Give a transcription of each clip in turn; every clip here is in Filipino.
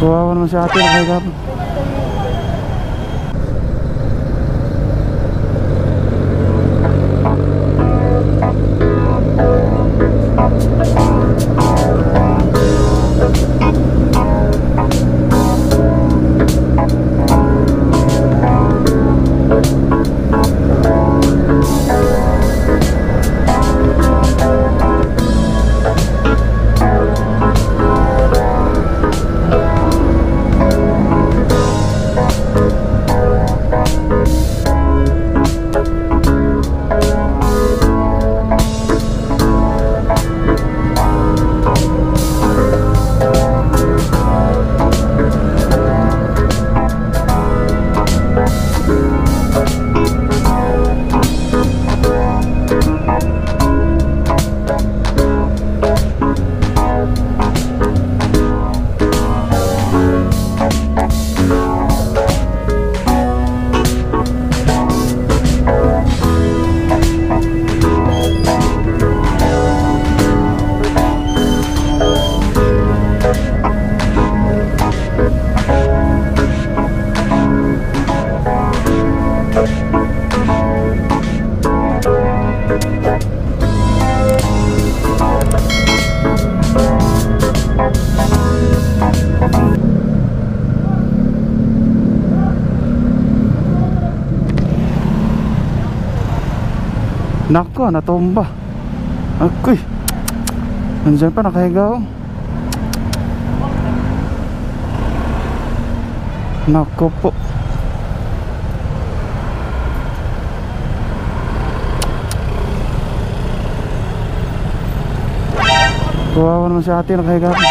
Kawawa naman si ate, nakahiga pa. Nako, natumba. Akoy. Nandiyan pa, nakahiga oh. Nako po. Kawawa naman si ate, nakahiga pa.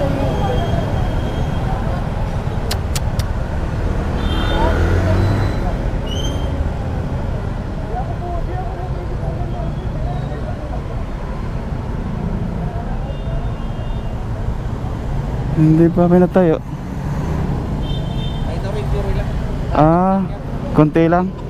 Hindi pa pinatayo. Ito rin, lang. Ah, konti lang.